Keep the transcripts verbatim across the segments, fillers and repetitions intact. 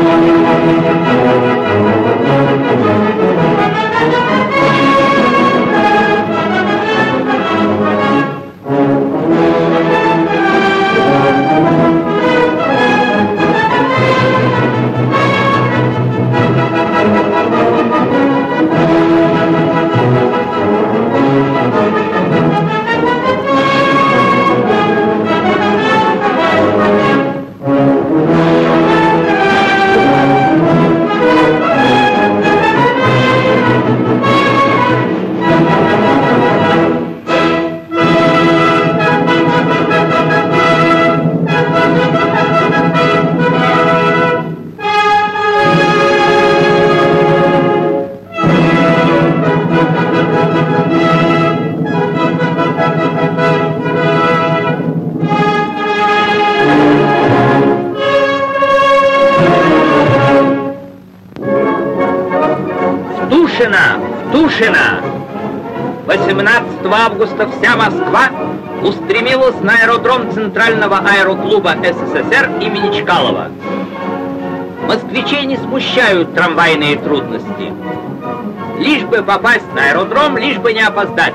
восемнадцатого августа вся Москва устремилась на аэродром Центрального аэроклуба СССР имени Чкалова. Москвичей не смущают трамвайные трудности. Лишь бы попасть на аэродром, лишь бы не опоздать.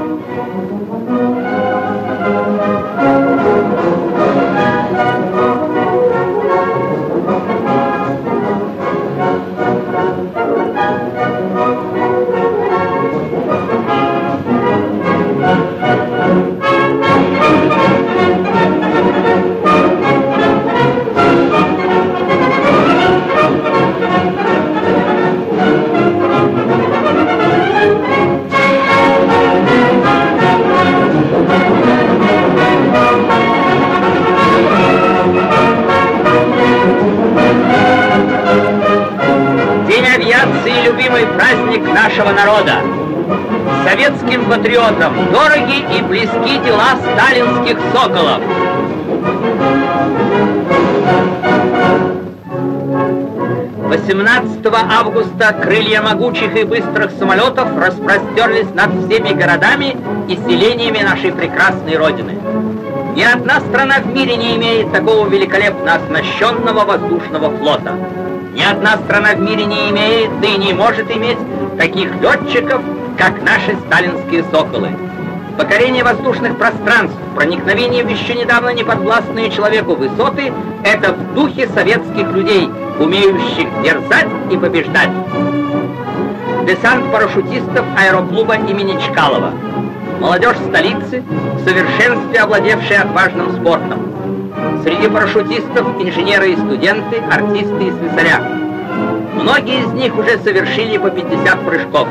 Любимый праздник нашего народа. Советским патриотам дороги и близки дела сталинских соколов. восемнадцатого августа крылья могучих и быстрых самолетов распростерлись над всеми городами и селениями нашей прекрасной Родины. Ни одна страна в мире не имеет такого великолепно оснащенного воздушного флота. Ни одна страна в мире не имеет, да и не может иметь таких летчиков, как наши сталинские соколы. Покорение воздушных пространств, проникновение в еще недавно неподвластные человеку высоты — это в духе советских людей, умеющих дерзать и побеждать. Десант парашютистов аэроклуба имени Чкалова. Молодежь столицы, в совершенстве овладевшая отважным спортом. Среди парашютистов инженеры и студенты, артисты и слесаря. Многие из них уже совершили по пятьдесят прыжков.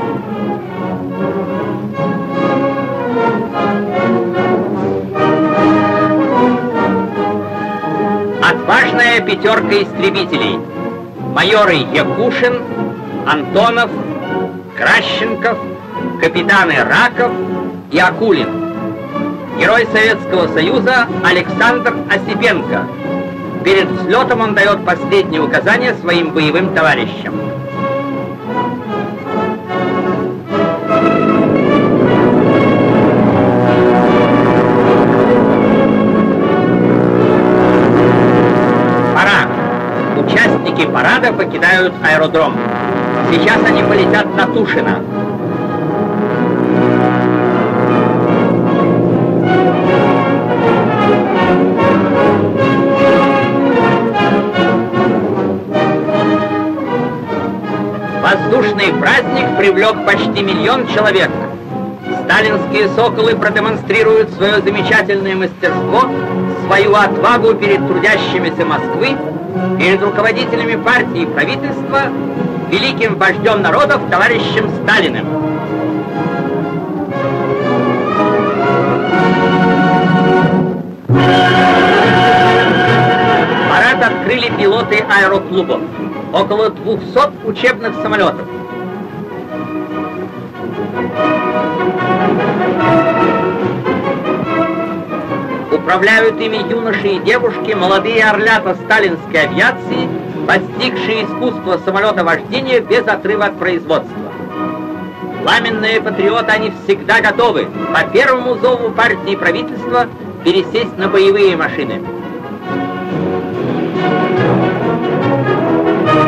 Отважная пятерка истребителей. Майоры Якушин, Антонов, Кращенков, капитаны Раков и Акулин. Герой Советского Союза Александр Осипенко. Перед взлетом он дает последние указания своим боевым товарищам. Пора. Участники парада покидают аэродром. Сейчас они полетят на Тушино. Воздушный праздник привлек почти миллион человек. Сталинские соколы продемонстрируют свое замечательное мастерство, свою отвагу перед трудящимися Москвы, перед руководителями партии и правительства, великим вождем народов товарищем Сталиным. Парад открыли пилоты аэроклубов. Около двухсот учебных самолетов. Управляют ими юноши и девушки, молодые орлята сталинской авиации, постигшие искусство самолетовождения без отрыва от производства. Пламенные патриоты, они всегда готовы по первому зову партии и правительства пересесть на боевые машины.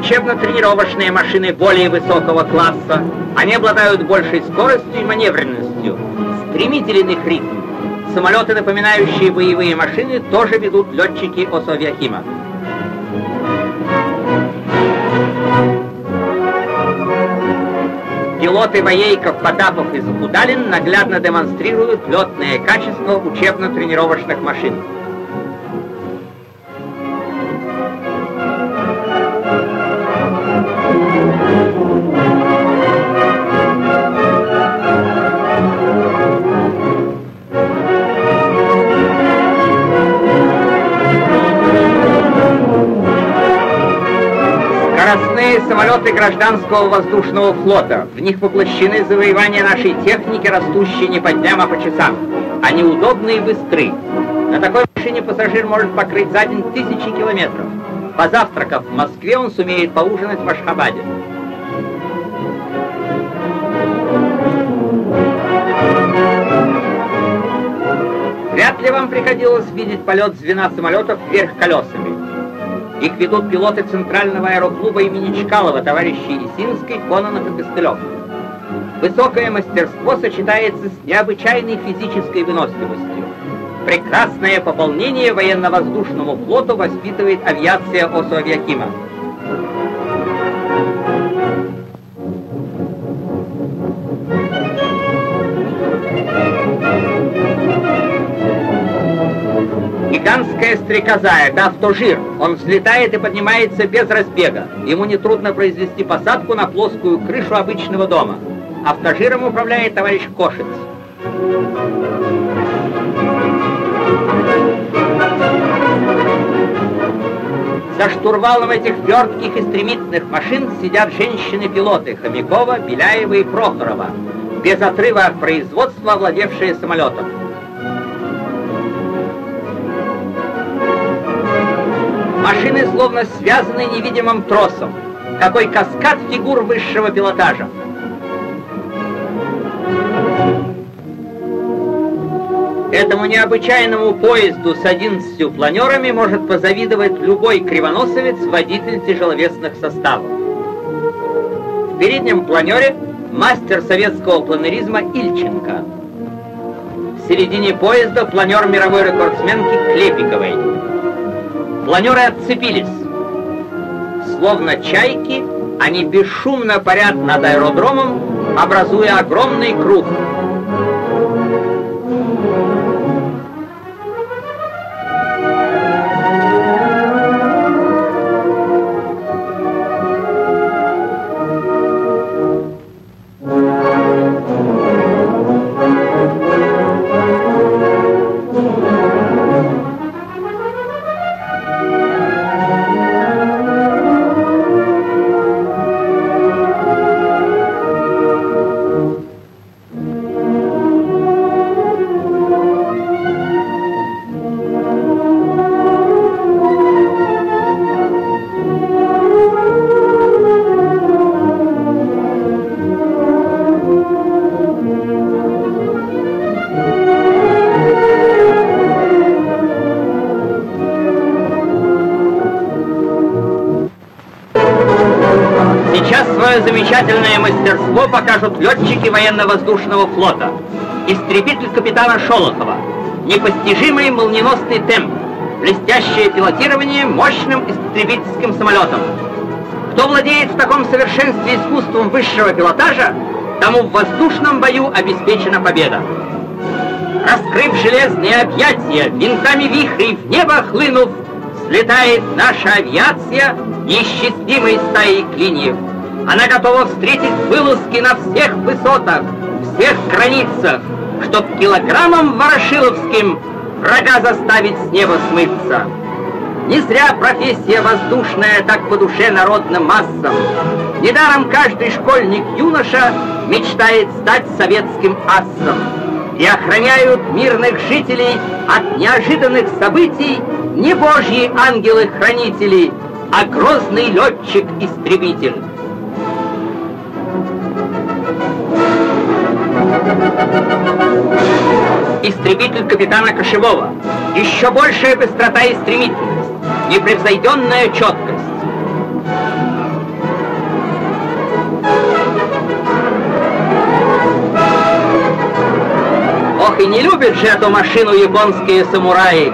учебно-тренировочные машины более высокого класса. Они обладают большей скоростью и маневренностью. Стремителен их ритм. Самолеты, напоминающие боевые машины, тоже ведут летчики Осавиахима. Пилоты Воейков, Потапов и Захудалин наглядно демонстрируют летное качество учебно-тренировочных машин. Скоростные самолеты гражданского воздушного флота. В них воплощены завоевания нашей техники, растущие не по дням, а по часам. Они удобны и быстры. На такой машине пассажир может покрыть за день тысячи километров. Позавтракав в Москве, он сумеет поужинать в Ашхабаде. Вряд ли вам приходилось видеть полет звена самолетов вверх колесами. Их ведут пилоты Центрального аэроклуба имени Чкалова, товарищи Исинский, Кононов и Костылев. Высокое мастерство сочетается с необычайной физической выносливостью. Прекрасное пополнение военно-воздушному флоту воспитывает авиация Осавиахима. Гигантская стрекоза — это автожир. Он взлетает и поднимается без разбега. Ему нетрудно произвести посадку на плоскую крышу обычного дома. Автожиром управляет товарищ Кошец. За штурвалом этих вертких и стремительных машин сидят женщины-пилоты Хомякова, Беляева и Прохорова, без отрыва от производства овладевшие самолетом. Машины словно связаны невидимым тросом. Какой каскад фигур высшего пилотажа. Этому необычайному поезду с одиннадцатью планерами может позавидовать любой кривоносовец, водитель тяжеловесных составов. В переднем планере мастер советского планеризма Ильченко. В середине поезда планер мировой рекордсменки Клепиковой. Планеры отцепились. Словно чайки, они бесшумно парят над аэродромом, образуя огромный круг. Замечательное мастерство покажут летчики военно-воздушного флота. Истребитель капитана Шолохова. Непостижимый молниеносный темп. Блестящее пилотирование мощным истребительским самолетом. Кто владеет в таком совершенстве искусством высшего пилотажа, тому в воздушном бою обеспечена победа. Раскрыв железные объятия, винтами вихрей в небо хлынув, слетает наша авиация неисчислимой стаей клиньев. Она готова встретить вылазки на всех высотах, всех границах, чтоб килограммом ворошиловским врага заставить с неба смыться. Не зря профессия воздушная так по душе народным массам. Недаром каждый школьник-юноша мечтает стать советским ассом. И охраняют мирных жителей от неожиданных событий не божьи ангелы-хранители, а грозный летчик-истребитель. Истребитель капитана Кошевого. Еще большая быстрота и стремительность, непревзойденная четкость. и не любят же эту машину японские самураи.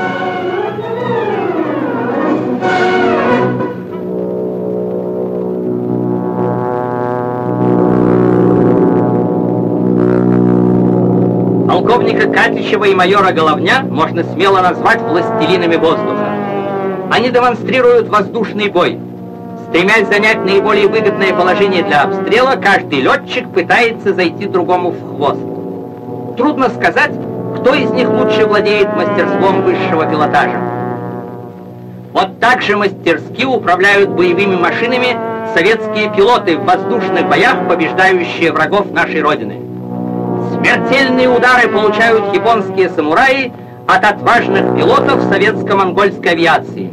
Полковника Катичева и майора Головня можно смело назвать властелинами воздуха. Они демонстрируют воздушный бой. Стремясь занять наиболее выгодное положение для обстрела, каждый летчик пытается зайти другому в хвост. Трудно сказать, кто из них лучше владеет мастерством высшего пилотажа. Вот так же мастерски управляют боевыми машинами советские пилоты в воздушных боях, побеждающие врагов нашей Родины. Смертельные удары получают японские самураи от отважных пилотов советско-монгольской авиации.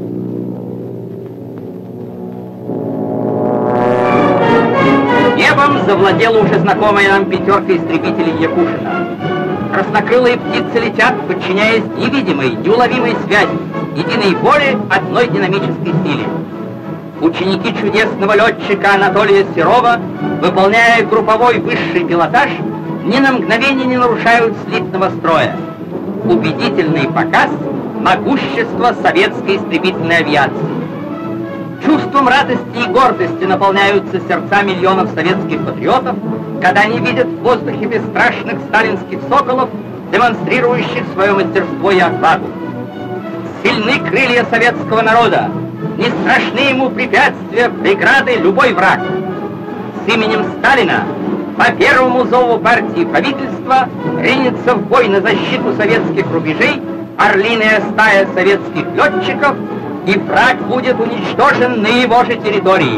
Небом завладела уже знакомая нам пятерка истребителей Якушина. Краснокрылые птицы летят, подчиняясь невидимой, неуловимой связи, единой воле одной динамической силе. Ученики чудесного летчика Анатолия Серова, выполняя групповой высший пилотаж, ни на мгновение не нарушают слитного строя. Убедительный показ могущества советской истребительной авиации. Чувством радости и гордости наполняются сердца миллионов советских патриотов, когда они видят в воздухе бесстрашных сталинских соколов, демонстрирующих свое мастерство и отвагу. Сильны крылья советского народа, не страшны ему препятствия, преграды, любой враг. С именем Сталина по первому зову партии и правительства ринется в бой на защиту советских рубежей орлиная стая советских летчиков, и враг будет уничтожен на его же территории.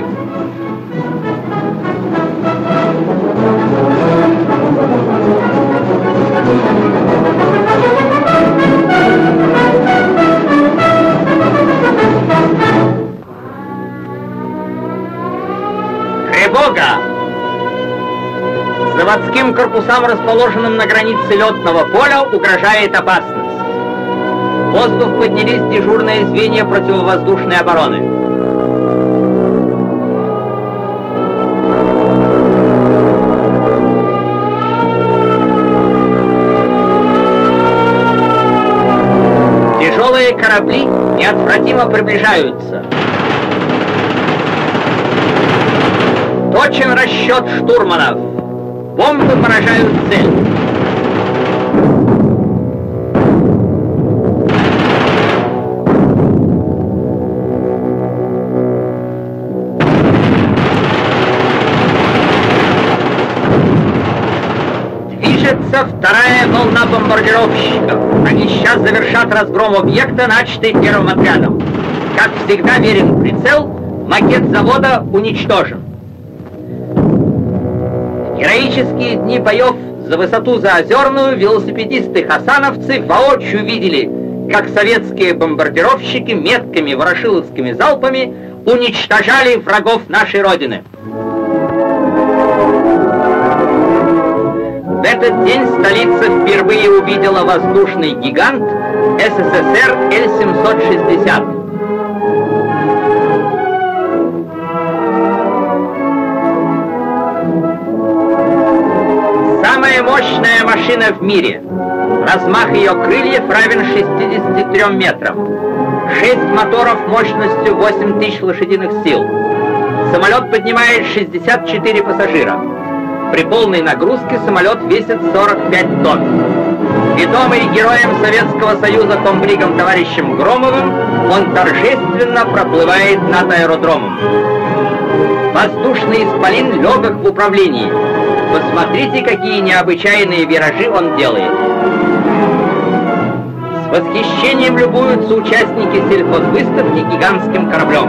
Тревога! Заводским корпусам, расположенным на границе летного поля, угрожает опасность. В воздух поднялись дежурные звенья противовоздушной обороны. Тяжелые корабли неотвратимо приближаются. Точен расчет штурманов. Бомбы поражают цель. Движется вторая волна бомбардировщиков. Они сейчас завершат разгром объекта, начатый первым отрядом. Как всегда верен прицел, макет завода уничтожен. Героические дни боев за высоту Заозерную велосипедисты-хасановцы воочию видели, как советские бомбардировщики меткими ворошиловскими залпами уничтожали врагов нашей Родины. В этот день столица впервые увидела воздушный гигант СССР Л семьсот шестьдесят. Самая мощная машина в мире. Размах ее крыльев равен шестидесяти трём метрам. Шесть моторов мощностью восемь тысяч лошадиных сил. Самолет поднимает шестьдесят четыре пассажира. При полной нагрузке самолет весит сорок пять тонн. Ведомый героем Советского Союза комбригом товарищем Громовым, он торжественно проплывает над аэродромом. Воздушный исполин легок в управлении. Посмотрите, какие необычайные виражи он делает. С восхищением любуются участники сельхозвыставки гигантским кораблем.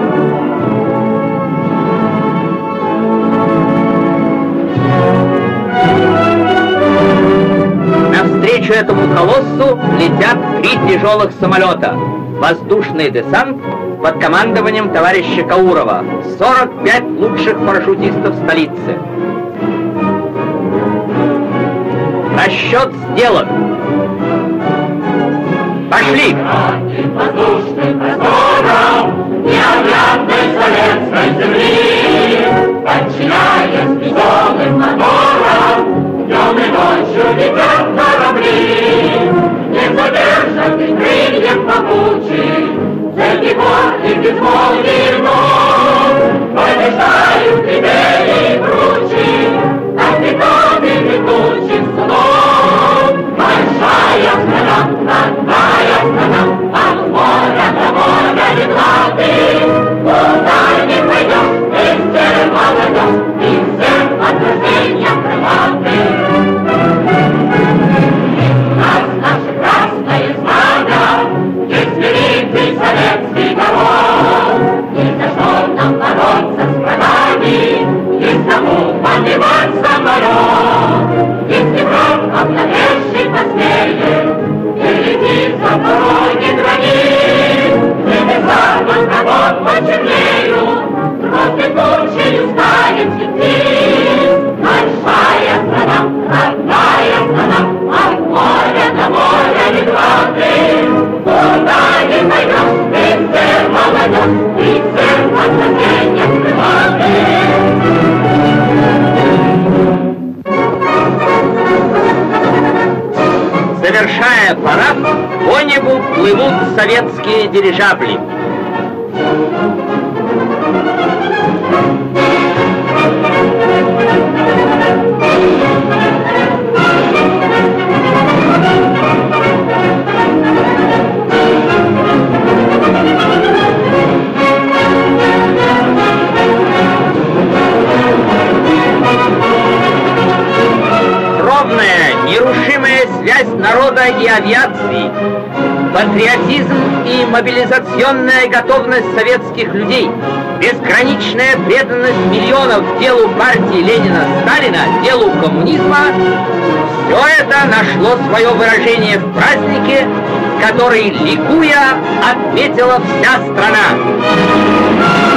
Навстречу этому колоссу летят три тяжелых самолета. Воздушный десант под командованием товарища Каурова. сорок пять лучших парашютистов столицы. Расчет сделан. Пошли! Воздушным простором необъятной советской земли, подчиняясь бетонным моторам, днем и ночью летят корабли, не задержат и крыльев могучих, среди гор и безмолвий ног, побеждают имели кручи, капитаны летучих судов. Большая страна, родная страна, от моря до моря летла ты, куда не пойдешь, везде молодежь, и всем от рождения крылатый. Нас наше красное знамя, есть великий советский народ, ни за что нам бороться с врагами, есть кому поднимать самолет. Если враг обнадежит посмеет, перейти за дороги границ, небеса над врагом почернеют, кровь тучей станет светить. Большая страна, родная страна, от моря до моря летла ты, куда не пойдешь, везде молодежь, и всем от рождения крылатый. Совершая парад, по небу плывут советские дирижабли. Ровная, нерушимая связь народа и авиации, патриотизм и мобилизационная готовность советских людей, безграничная преданность миллионов делу партии Ленина-Сталина, делу коммунизма — все это нашло свое выражение в празднике, который, ликуя, отметила вся страна.